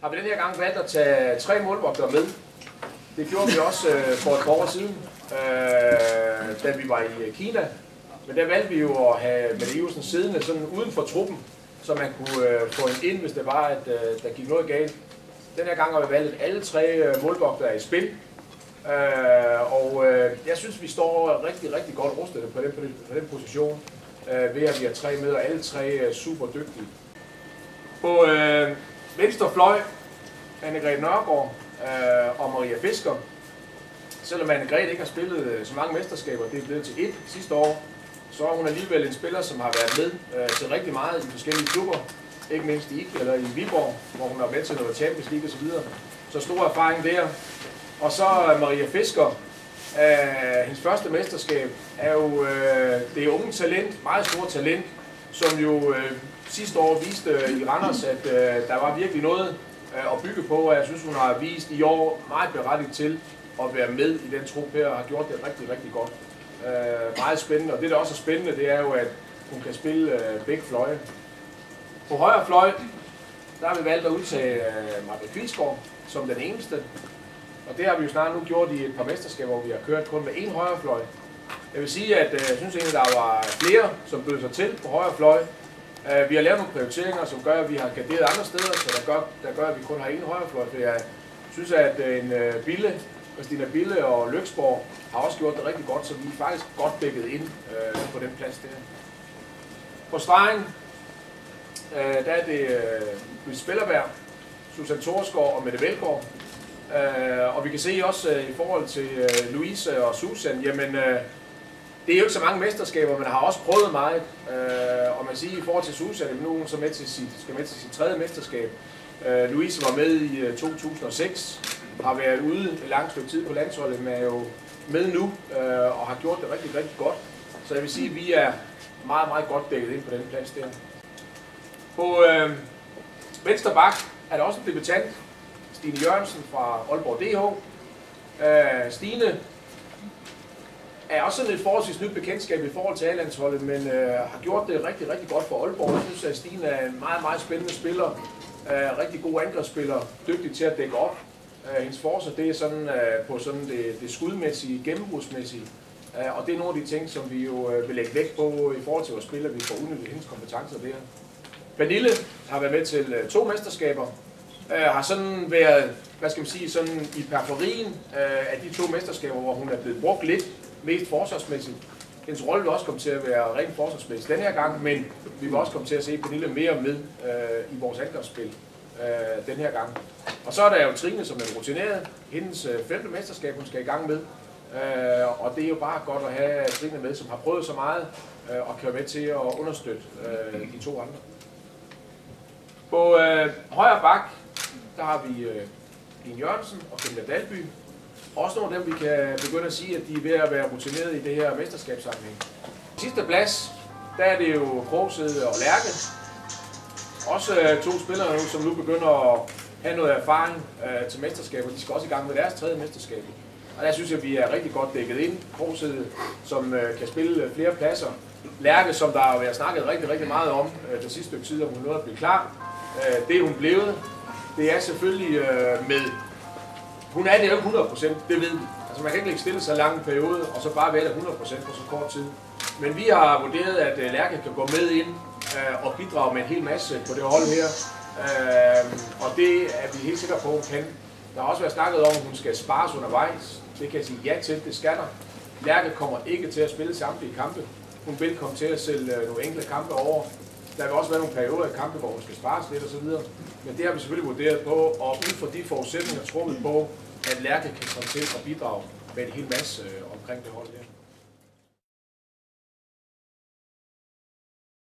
har vi den her gang valgt at tage 3 målvogtere med. Det gjorde vi også for et par år siden, da vi var i Kina. Men der valgte vi jo at have Mette Iversen siddende sådan uden for truppen, så man kunne få hende ind, hvis det var, at der gik noget galt. Den her gang har vi valgt, at alle 3 målvogtere er i spil. Jeg synes, vi står rigtig, rigtig godt rustet på den position, ved at vi har 3 med, og alle 3 er super dygtige. På venstre fløj, Anne-Grethe Nørgaard og Maria Fisker. Selvom Anne-Grethe ikke har spillet så mange mesterskaber, det er blevet til 1 sidste år, så er hun alligevel en spiller, som har været med til rigtig meget i forskellige klubber. Ikke mindst i IK eller i Viborg, hvor hun har med til noget Champions League osv. Så stor erfaring der. Og så Maria Fisker. Hendes første mesterskab er jo det unge talent, meget stort talent, som jo sidste år viste i Randers, at der var virkelig noget at bygge på, og jeg synes, hun har vist i år meget berettiget til at være med i den trup her, og har gjort det rigtig, rigtig godt. Meget spændende, og det der også er spændende, det er jo, at hun kan spille begge fløje. På højre fløj, der har vi valgt at udtage Margrethe Kvilsgaard som den eneste. Og det har vi jo snart nu gjort i et par mesterskaber, hvor vi har kørt kun med 1 højre fløj. Jeg vil sige, at jeg synes egentlig, der var flere, som bød sig til på højre fløj. Vi har lavet nogle prioriteringer, som gør, at vi har garderet andre steder, så der gør, at vi kun har 1 højre fløj. For jeg synes, at Christina Bille og Løksborg har også gjort det rigtig godt, så vi er faktisk godt dækket ind på den plads der. På stregen, der er det Louise Spillerberg, Susan Thorsgaard og Mette Velgaard. Og vi kan se også i forhold til Louise og Susan, jamen det er jo ikke så mange mesterskaber, men har også prøvet meget. Og man siger i forhold til Susan, at nu er hun så skal med til sit 3. mesterskab. Louise var med i 2006, har været ude et langt stykke tid på landsholdet, men er jo med nu og har gjort det rigtig, rigtig godt. Så jeg vil sige, at vi er meget, meget godt dækket ind på den plads der. På venstre bak er der også en debutant, Stine Jørgensen fra Aalborg DH. Stine er også sådan et forholdsvis nyt bekendtskab i forhold til A-landsholdet, men har gjort det rigtig, rigtig godt for Aalborg. Jeg synes, at Stine er en meget, meget spændende spiller, rigtig god angrebsspiller, dygtig til at dække op. Hendes forsvar, det er sådan på sådan det skudmæssige, gennembrudsmæssige, og det er nogle af de ting, som vi jo vil lægge vægt på i forhold til vores spillere, vi får udnyttet hendes kompetencer der. Pernille har været med til 2 mesterskaber, har sådan været, hvad skal man sige, sådan i periferien af de 2 mesterskaber, hvor hun er blevet brugt lidt mest forsvarsmæssigt. Hendes rolle vil også komme til at være rent forsvarsmæssigt den her gang, men vi vil også komme til at se Pernille mere med i vores angrebsspil den her gang. Og så er der jo Trine, som er rutineret. Hendes 5. mesterskab, hun skal i gang med. Og det er jo bare godt at have Trine med, som har prøvet så meget og kan være med til at understøtte de 2 andre. På højre bak, der har vi Line Jørgensen og Camilla Dalby. Også nogle af dem, vi kan begynde at sige, at de er ved at være rutineret i det her mesterskabssammenhæng. Sidste plads, der er det jo Krogsede og Lærke. Også 2 spillere nu, som nu begynder at have noget erfaring til mesterskaber. De skal også i gang med deres 3. mesterskab. Og der synes jeg, at vi er rigtig godt dækket ind. Krogsede, som kan spille flere pladser. Lærke, som der har været snakket rigtig, rigtig meget om det sidste stykke tid, om hun nåede at blive klar. Det er hun blevet. Det er selvfølgelig med... Hun er det jo ikke 100%, det ved vi. Altså man kan ikke lægge stille så lang en periode, og så bare være det 100% på så kort tid. Men vi har vurderet, at Lærke kan gå med ind og bidrage med en hel masse på det hold her. Og det er vi helt sikre på, at hun kan. Der har også været snakket om, at hun skal spares undervejs. Det kan jeg sige ja til, det skal der. Lærke kommer ikke til at spille samtlige kampe. Hun vil komme til at sælge nogle enkelte kampe over. Der vil også være nogle perioder i kampe, hvor hun skal spares lidt osv. Men det har vi selvfølgelig vurderet på, og ud fra de forudsætninger tror vi på, at Lærke kan komme til at bidrage med en hel masse omkring det hold her.